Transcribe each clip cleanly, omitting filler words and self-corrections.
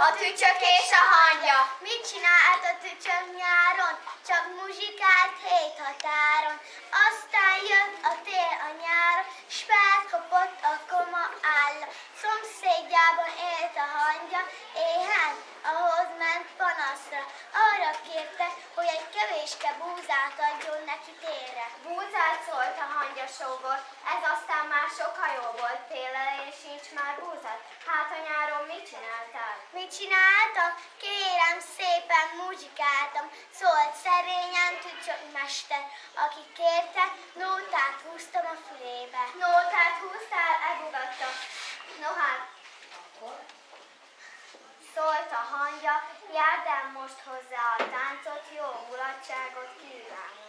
A tücsök és a hangya. Mit csinált a tücsök nyáron? Csak muzsikált hét határon. Aztán jött a tél a nyáron, s felkapott a koma álla. Szomszédjában élt a hangya, éhen, ahhoz ment panaszra. Arra kérte, hogy egy kevéske búzát adjon neki térre. Búzát szólt a hangyasóból, ez aztán már soha jó volt, télen és sincs már búzát. Hát a nyáron mit csináltál? Mit csináltam? Kérem szépen muzsikáltam, szólt szerényen tücsökmester, aki kérte, nótát húztam a fülébe. Nótát húztál, ebugatta. No hát, szólt a hangya, járd el most hozzá a táncot, jó mulatságot kívánok.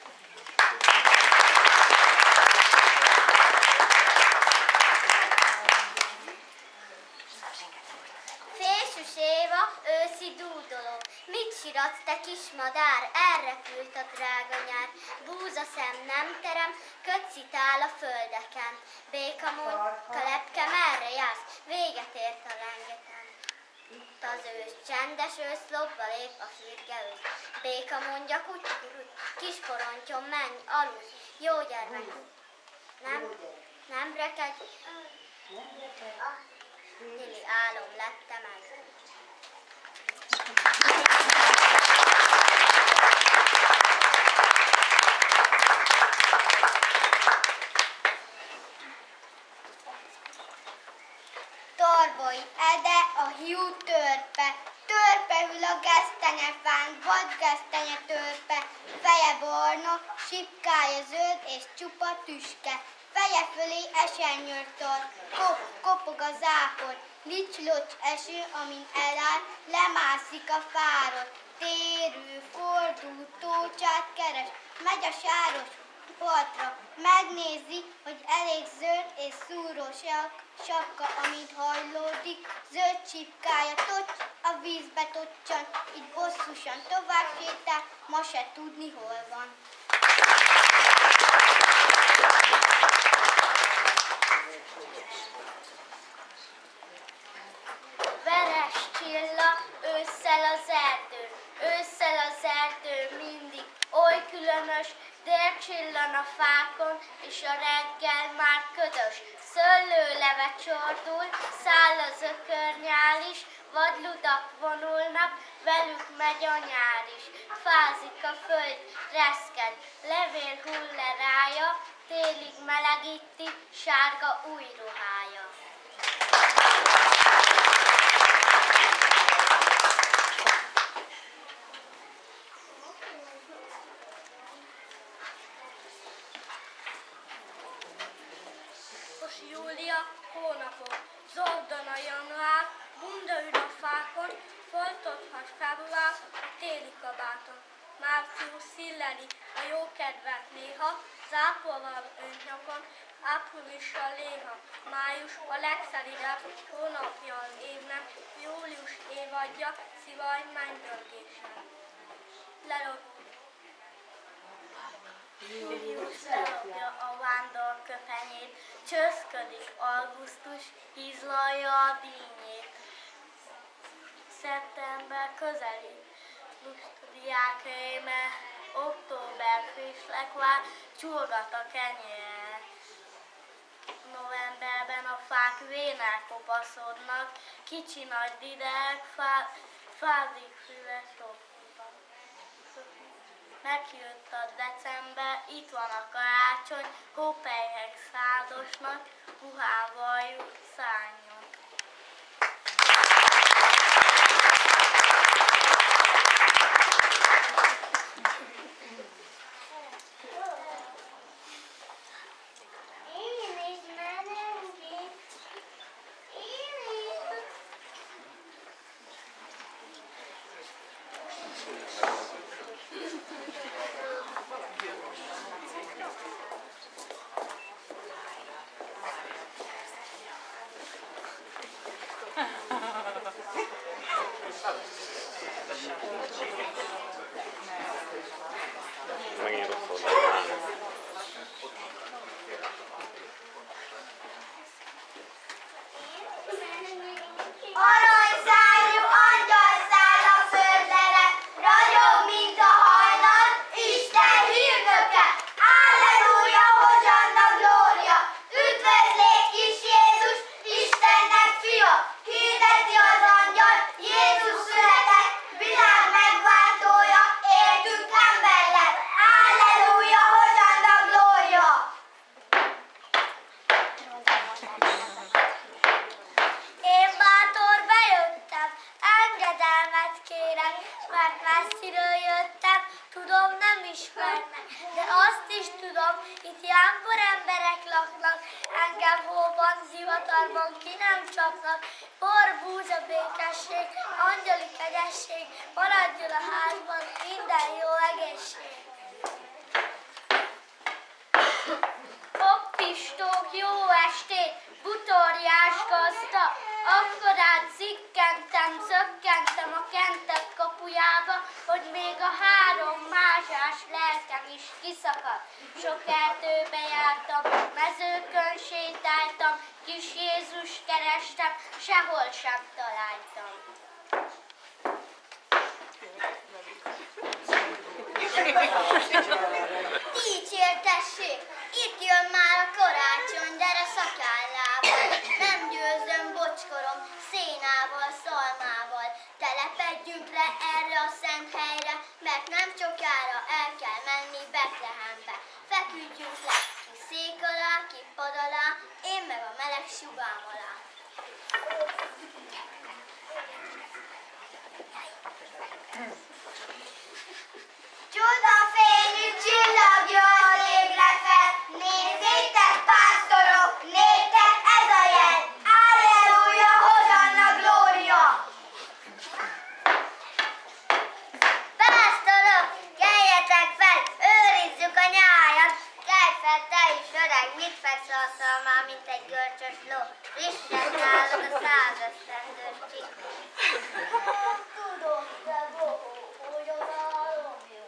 Fésűs Éva, őszi dúdoló. Mit siratsz, te kis madár? Elrepült a drága nyár. Búzaszem nem terem, köccitál a földeken. Békamondka lepke, merre jársz? Véget ért a lengeten. Itt az ősz, csendes ősz, lopva lép a fürge ősz. Béka mondja, kutyukurut, kis porontyom, menj, aludj, jó gyermek. Nem rekedj. Lili álom lette meg. Torboly ede a hiú törpe, törpe hűl a gesztenyefán, vadgesztenye törpe, feje barna, sipkája zöld és csupa tüske, feje fölé esernyőrtor, kopog a zápor, lics-locs eső, amin eláll, lemászik a fáról, térő, fordul, tócsát keres, megy a sáros partra, megnézi, hogy elég zöld és szúrós sapka, amint hajlódik, zöld csipkája a vízbe tocsan, így bosszusan tovább sétál, ma se tudni, hol van. Veres csilla, ősszel az erdő mindig oly különös, dél csillan a fákon, és a reggel már ködös. Szőlőleve csordul, száll az ökörnyál is, vadludak vonulnak, velük megy a nyár is. Fázik a föld, reszked, levél hull le rája, télig melegíti, sárga új ruhája. Júlia, hónapok, zoldan a január, bunda ül a fákon, foltodhat február a téli kabáton. Március szilleli a jókedvet néha, záporval önt nyakon, áprilissal léha. Május a legszelidebb hónapja az évnek, július évadja, szivaj mennydörgéssel. Július lelopja a vándor köpenyét, csőszködik augusztus, hízlalja a dínyét. Szeptember közelít, diák réme, október fésleg vár, csurgat a kenyére. Novemberben a fák vénel kopaszodnak, kicsi nagy dideg, fázik füves rokkúban. Megjött a december, itt van a karácsony, hópelyhek száldosnak, ruhával jut szárnyon. meg, mert messziről jöttem, tudom nem ismernek, de azt is tudom, itt jámbor emberek laknak, engem hóban, zivatarban ki nem csapnak, bor, búza, békesség, angyali kegyesség, maradjon a házban minden jó egészség. Hopp-pistók, jó estét, butorjás gazda, akkorát zikkentem, zökkentem a kentek kapujába, hogy még a 3 mázsás lelkem is kiszakadt. Sok erdőbe jártam, mezőkön sétáltam, kis Jézus kerestem, sehol sem találtam. Dicsértessék! Itt jön már a karácsony, gyere szakállával. Nem győzöm bocskorom, szénával, szalmával. Telepedjünk le erre a szent helyre, mert nem sokára el kell menni Betlehembe. Feküdjünk le, ki szék alá, ki pad alá, én meg a meleg subám alá. Csodafényű csillagjon a égre fel, nézzétek, pásztorok, néktek ez a jel, Alleluja, Hosanna, Glória! Pásztorok, keljetek fel, őrizzük a nyájat, kelj fel te is öreg, mit feksz alszol már, mint egy görcsös ló, frissen nálad a 100 esztendős csík. Tudom, de bohó, hogy az álom jó.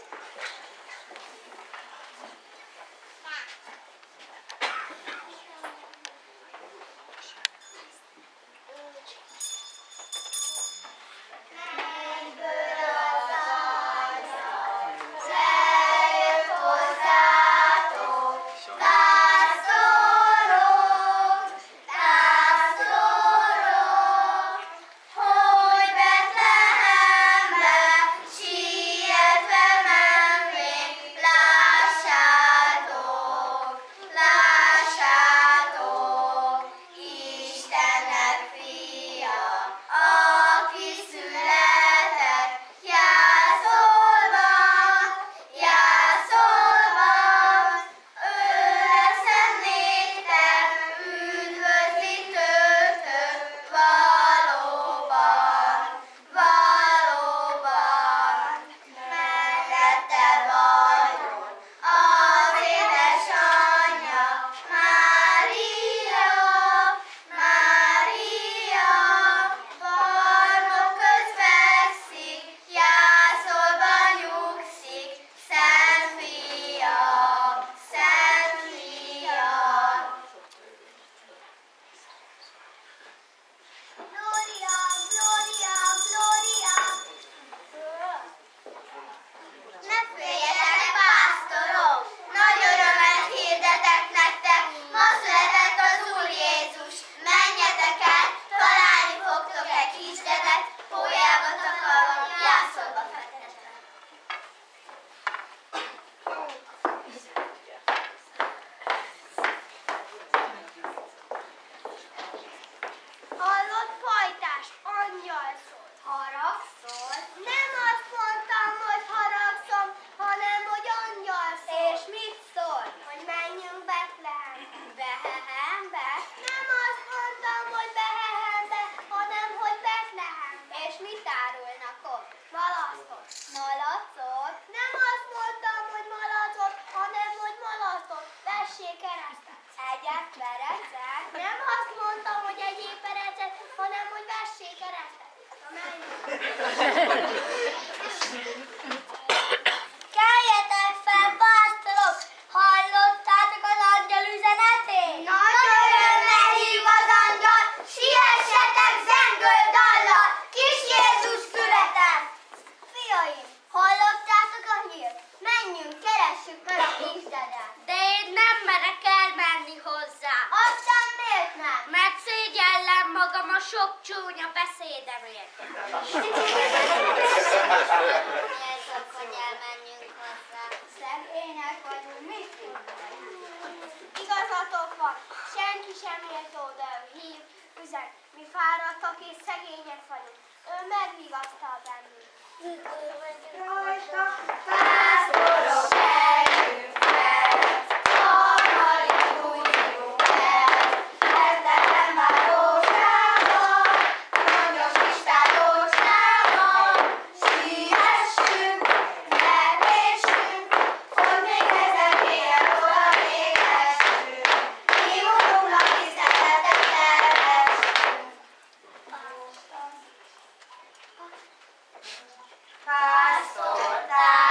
Nem azt mondtam, hogy egyéb perecet, hanem hogy vessék keresztet. Keljetek fel, pásztorok! Hallottátok az angyal üzenetét? Nagy örömmel hív az angyal, siessetek zengő dallal, kis Jézus született! Fiaim, hallottátok a hírt? Menjünk, keressük meg a kisdedet! De én nem merek elmenni hozzá. Aztán miért nem? Mert szégyellem magam a sok csúnya beszédemért. Miért csak, hogy elmenjünk hozzá? Szegények vagyunk, mit tudunk? Igazatok van, senki sem ért oda, hív, üzen. Mi fáradtak és szegények vagyunk. Ő megvigasztal bennünk. Rajta pásztorok eljünk fel, harmadik bújjunk el, ezzel már Jósával, mondjos Isten Jósával, siessünk, megvésünk, hogy még ezen éjjel oda végessünk, mi Urunknak tiszteletet elvessünk. Pásztortár